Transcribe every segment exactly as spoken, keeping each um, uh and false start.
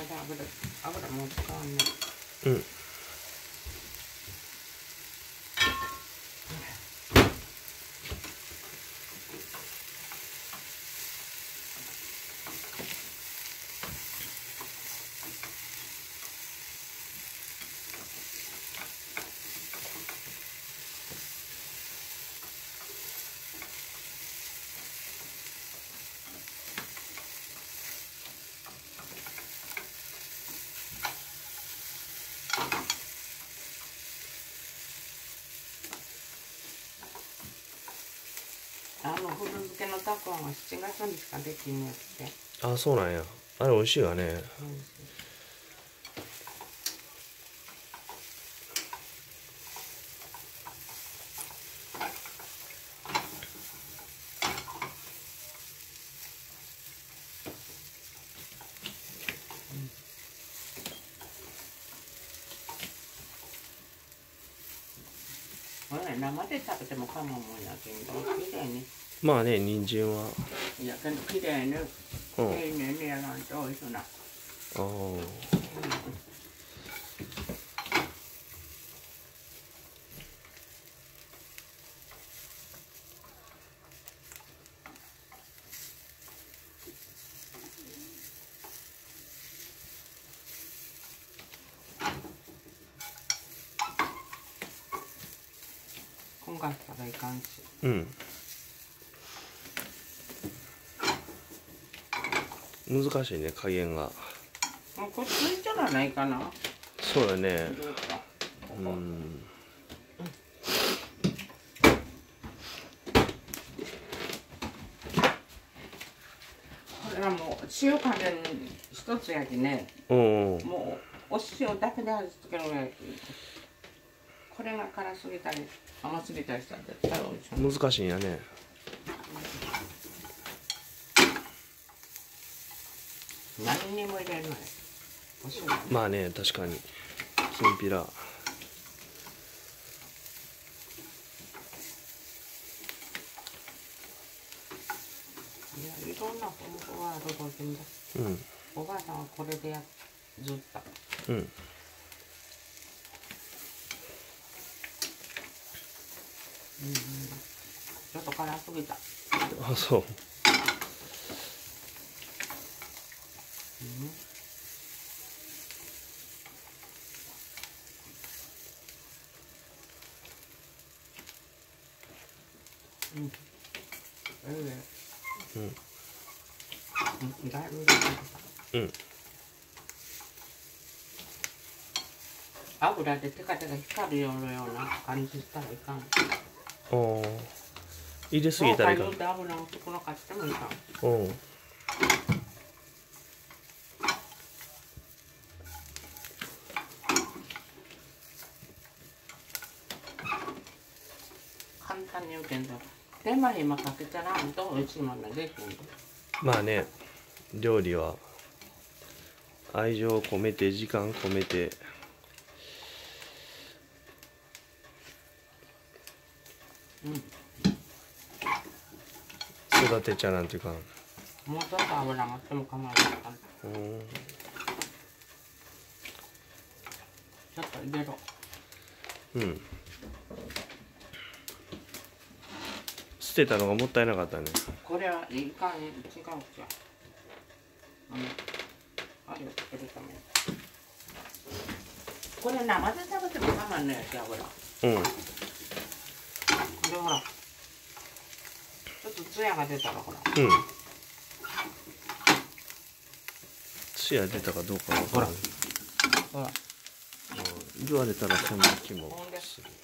で油油もう使わんね。 うん。 あの古漬けのたくあんはしちがつにしかできんのやって。 あ、そうなんや。あれ美味しいわね。 うんこれ生で食べてもかまんもんやけど、きれいに。 まあね、人参は。 いやけどきれいに、丁寧にやらんとおいしくない。 ああ。 こんがったらいかんし。 うん。難しいね、加減が。 もうこっついちゃらないかな。 そうだね。うん。 これはもう塩加減一つやきね。 うん。 もうお塩だけで味付けるやき。これが辛すぎたり甘すぎたりしたら絶対美味しい。 難しいんやね。 何にも入れない。お塩。 まあね、確かに。きんぴら。 いや、いろんな方法があると思うんだ。 うん。 おばあさんはこれでやずっと。 うん。 うん、ちょっと辛すぎた。 あ、そう。 うん。うん。ええ。 うん。 うん、だいぶ入れてた。 うん。 油でテカテカ光るようなような感じしたらいかん。 おー。入れすぎたらいかん。 そう、油が少なかったもいかん。 うん。 簡単に言うけど、手間暇かけたらんと美味しいものができるんだ。 まあね、料理は愛情を込めて時間込めて。 うん。 育てちゃなんていうか。 もうちょっと油があっても構わないかな。 うん。 ちょっと入れろ。 うん。捨てたのがもったいなかったね。 これはいかん、違うじゃん。あの、あれをつけるために。これ生で食べても構わんのやし、油。 うん。 で、ほら。ちょっとツヤが出たらほら。 うん。ツヤ出たかどうかわからん。 ほら。 言われたらそんな気もする。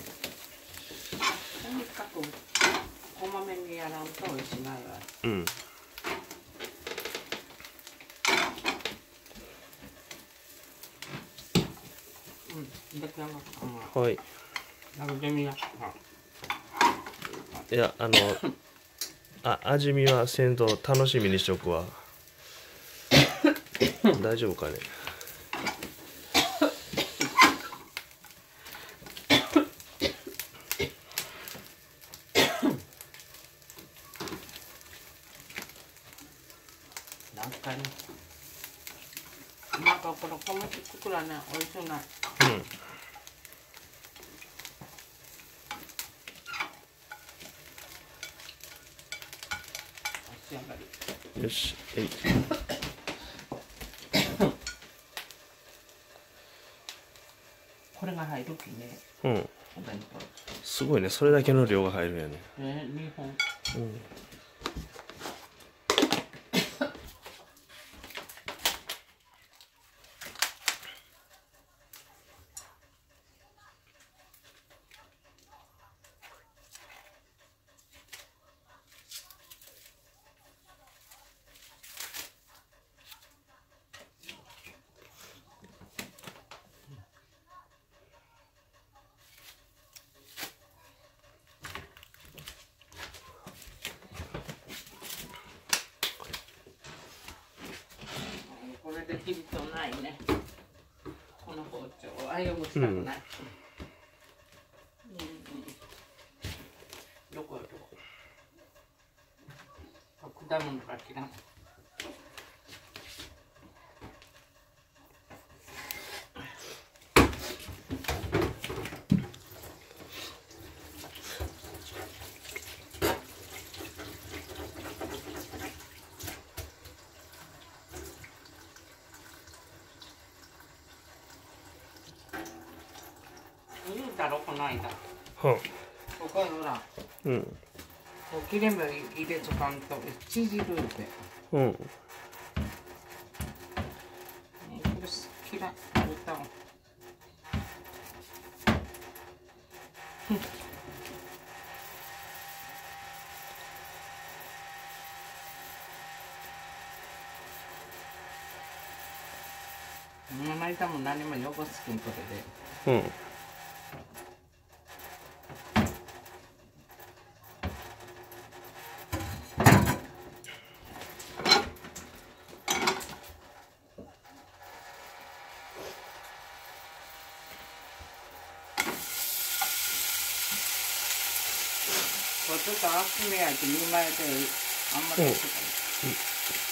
とにかくこまめにやらんと美味しないわ。 うん。 うん、出来上がった。 はい。 食べてみや。 いや、あの、あ、味見はせんと楽しみにしとくわ。大丈夫かね。 何回も。 からこの小麦作らね、美味しくない。 うん。 仕上がり。 よし、えい。 これが入るきね。 うん。 お弁当。 すごいね、それだけの量が入るんやね。 ね、にほん。 うん。 これできるとないね。この包丁は汚したくない。うんうん、どこよどこ。果物が嫌い。言うたろこの間。 はここほら。 うん。 こう切れ目入れとかんと縮るって。 うん。 これ嫌い。歌を。まな板も何も汚すきんこれで。 うん。 ちょっと厚めやきにまいであんまりやってた、うんうん、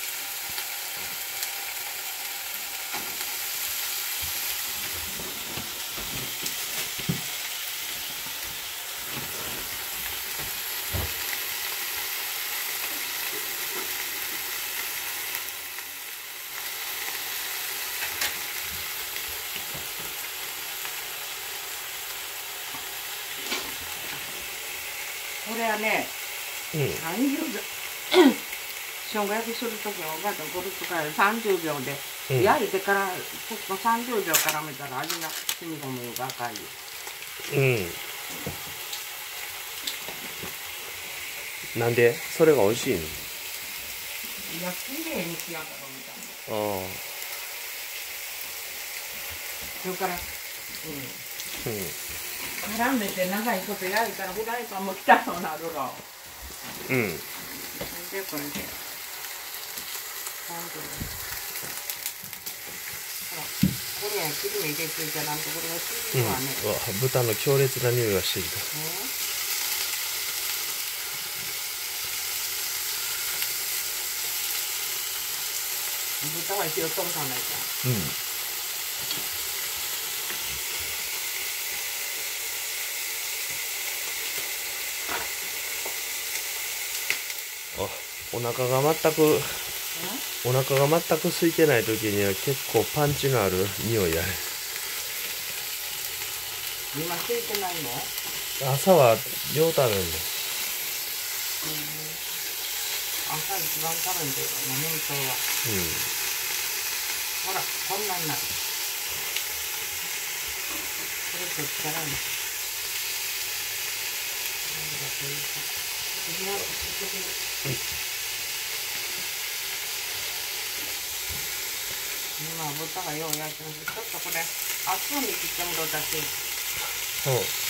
これはね、うん、さんじゅうびょう生姜焼きするときはおばあちゃんこれ使えるさんじゅうびょうで、うん、焼いてからちょっとさんじゅうびょう絡めたら味が染み込むが赤い。 うん。なんでそれが美味しいの？いや、きれいに仕上がるみたいな。ああ。それから、うん。うん。絡めて長いこと焼いたらフライパンも汚くなるろ。うん。でこれで。ほら、これや切り目入れていたらんとこれがついてるわね。 うん、うわ、豚の強烈な匂いがしてきた。 豚は火を通さないから。うん。 あ、お腹が全くお腹が全く空いてない時には結構パンチのある匂いやね。 今空いてないの？ 朝はよう食べるの。うん。 朝一番食べんでるの本当は。うん。ほらこんなになる。これとったらね。うん。今豚がよう焼いてます。ちょっとこれ熱うに切ってもろたし。うん。